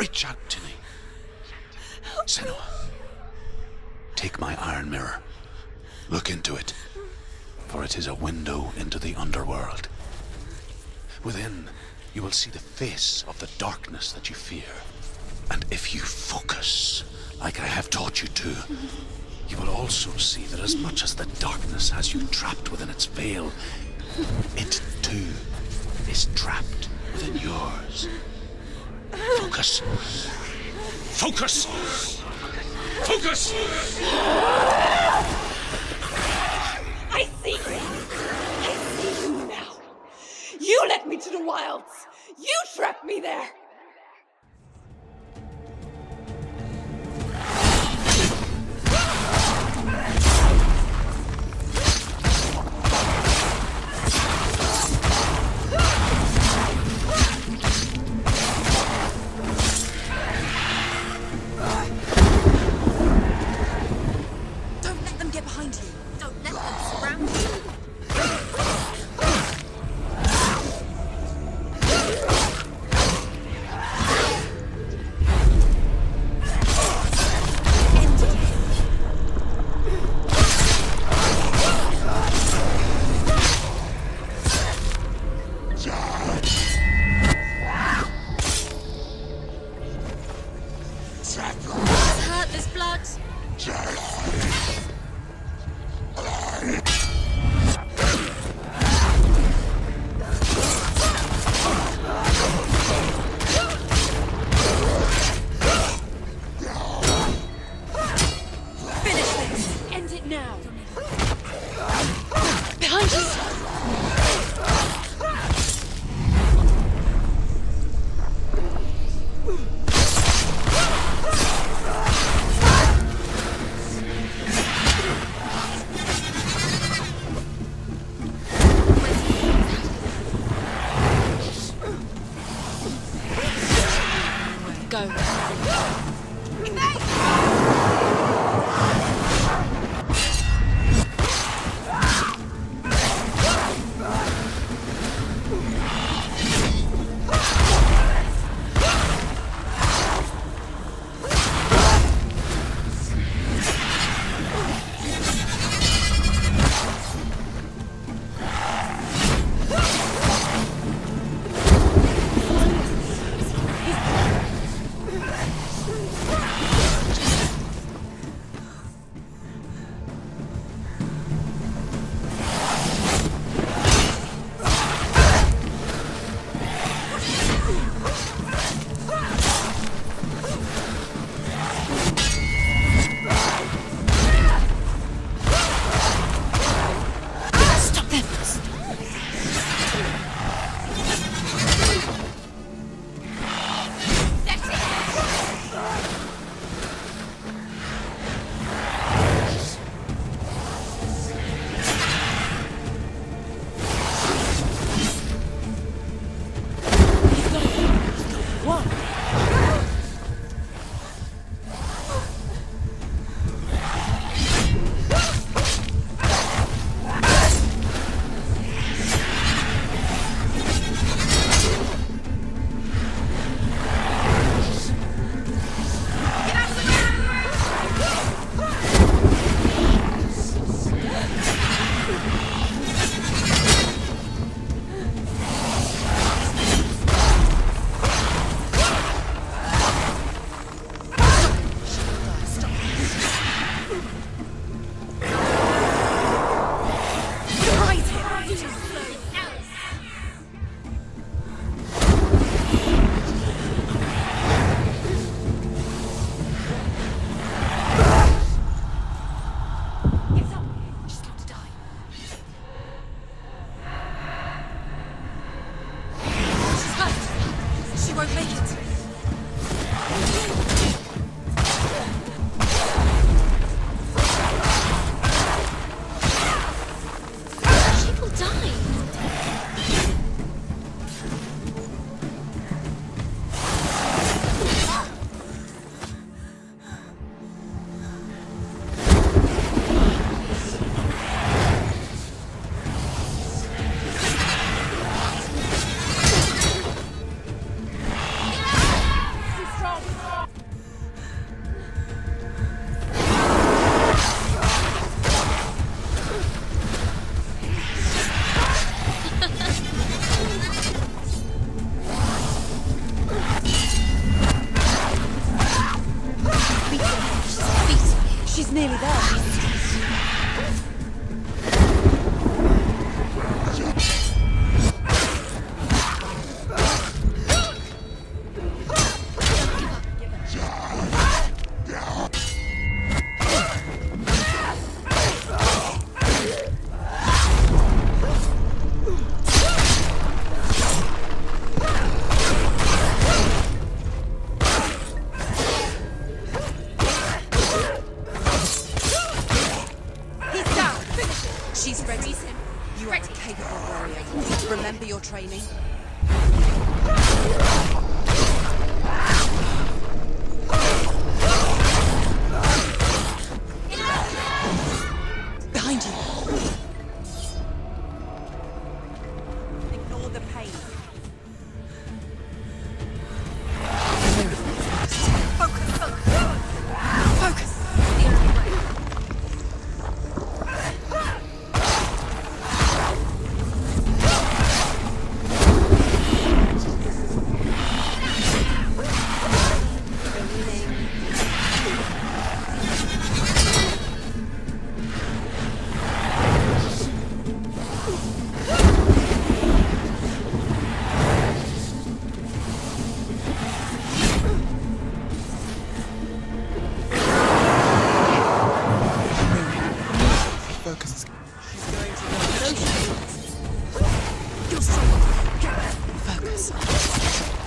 reach out to me. Senua, take my iron mirror. Look into it, for it is a window into the underworld. Within, you will see the face of the darkness that you fear. And if you focus, like I have taught you to, you will also see that as much as the darkness has you trapped within its veil, it too is trapped within yours. Focus. Focus! Focus! I see you! I see you now! You led me to the wilds! You trapped me there! Don't let them get behind you. Don't let them surround you. Hurt this blood. Finish this. End it now. Behind you. Go. Won't make it. She will die.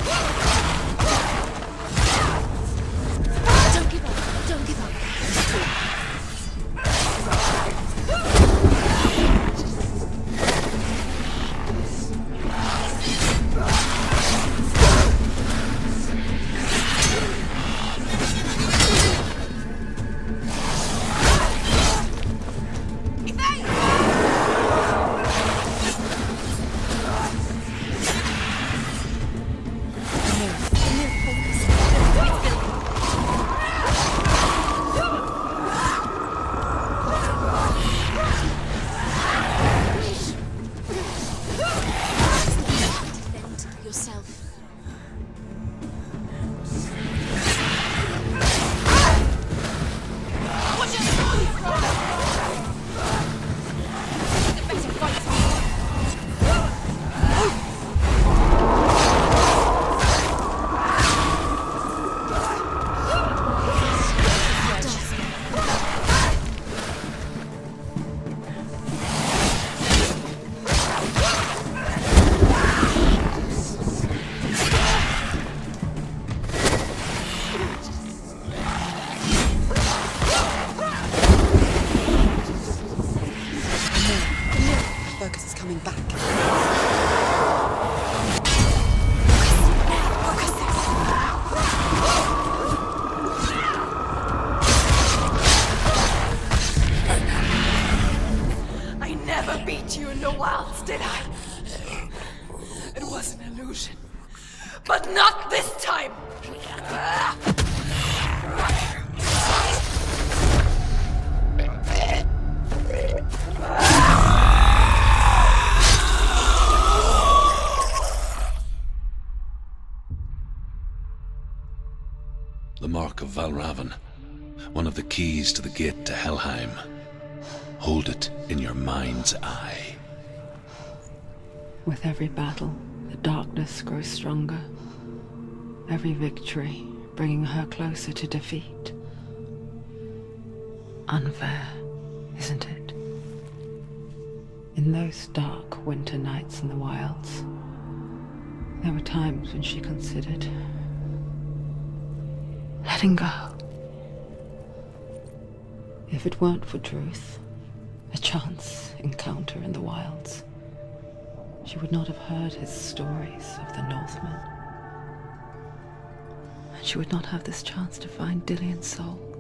Don't give up. Don't give up. But not this time! The Mark of Valravn, one of the keys to the gate to Helheim. Hold it in your mind's eye. With every battle, the darkness grows stronger. Every victory bringing her closer to defeat. Unfair, isn't it? In those dark winter nights in the wilds, there were times when she considered letting go. If it weren't for Druth, a chance encounter in the wilds, she would not have heard his stories of the Northmen. And she would not have this chance to find Dillion's soul.